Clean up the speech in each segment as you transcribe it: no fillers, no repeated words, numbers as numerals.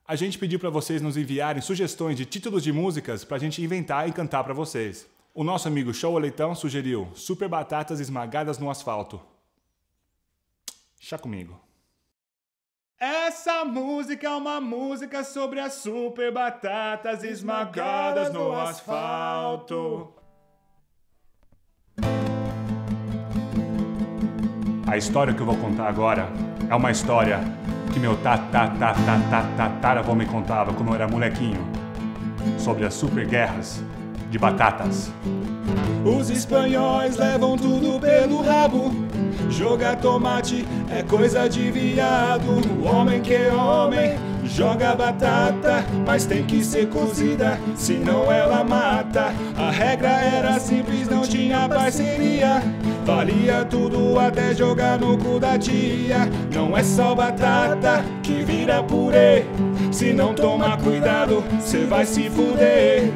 A gente pediu para vocês nos enviarem sugestões de títulos de músicas pra gente inventar e cantar pra vocês. O nosso amigo Show Leitão sugeriu Super Batatas Esmagadas no Asfalto. Chá comigo. Essa música é uma música sobre as super batatas esmagadas no asfalto. A história que eu vou contar agora é uma história que meu tataravô me contava quando eu era molequinho, sobre as super guerras de batatas. Os espanhóis levam tudo pelo rabo. Jogar tomate é coisa de viado. O homem que é homem joga batata, mas tem que ser cozida, senão ela mata. A regra era simples, não tinha parceria. Valia tudo até jogar no cu da tia. Não é só batata que vira purê. Se não tomar cuidado, cê vai se fuder.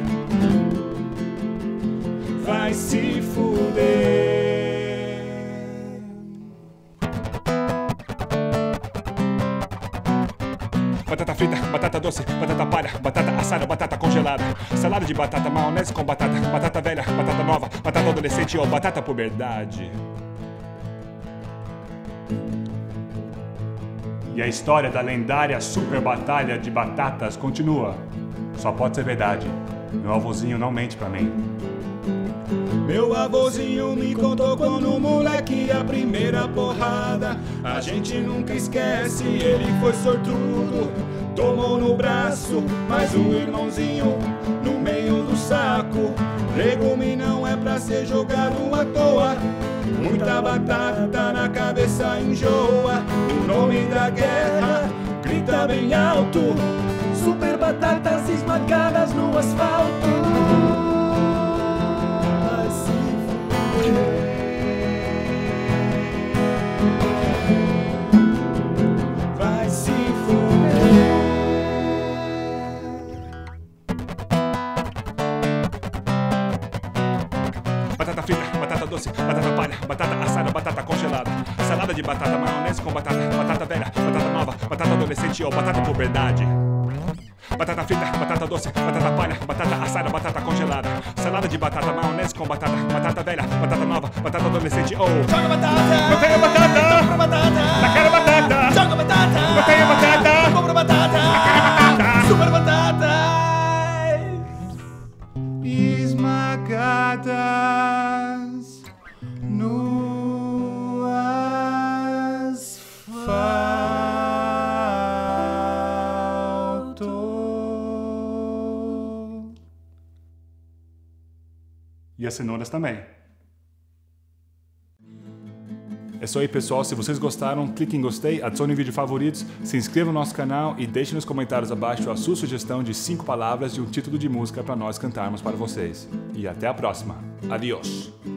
Vai se fuder. Batata frita, batata doce, batata palha, batata assada, batata congelada, salada de batata, maionese com batata, batata velha, batata nova, batata adolescente ou batata puberdade. E a história da lendária super batalha de batatas continua. Só pode ser verdade. Meu avôzinho não mente pra mim. Meu avôzinho me contou quando moleque a primeira porrada a gente nunca esquece. Ele foi sortudo, tomou no braço, mas o irmãozinho no meio do saco. Legume não é pra ser jogado à toa. Muita batata na cabeça enjoa. O nome da guerra grita bem alto: super batatas esmagadas no asfalto. Vai se fuder. Batata frita, batata doce, batata palha, batata assada, batata congelada, salada de batata, maionese com batata, batata velha, batata nova, batata adolescente ou batata puberdade. Batata frita, batata doce, batata palha, batata assada, batata congelada, salada de batata, maionese com batata, batata velha, batata nova, batata adolescente ou... Joga batata! Eu tenho batata! Compra batata! Eu quero batata! Joga batata! Eu tenho batata! Compra batata! Eu quero batata! Super batatas esmagadas no asfalto. E as cenouras também. É isso aí, pessoal. Se vocês gostaram, clique em gostei, adicione o vídeo favoritos, se inscreva no nosso canal e deixe nos comentários abaixo a sua sugestão de 5 palavras de um título de música para nós cantarmos para vocês. E até a próxima. Adiós!